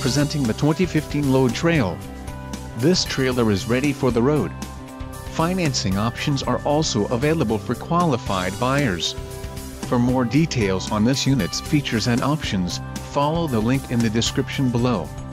presenting the 2015 Load Trail. This trailer is ready for the road. Financing options are also available for qualified buyers. For more details on this unit's features and options, follow the link in the description below.